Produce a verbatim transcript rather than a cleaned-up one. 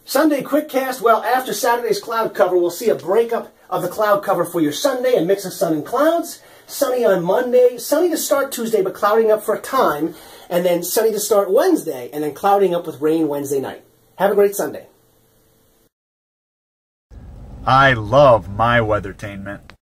Sunday Quickcast. Well, after Saturday's cloud cover, we'll see a breakup of the cloud cover for your Sunday, a mix of sun and clouds. Sunny on Monday, sunny to start Tuesday, but clouding up for a time, and then sunny to start Wednesday, and then clouding up with rain Wednesday night. Have a great Sunday. I love my Weathertainment.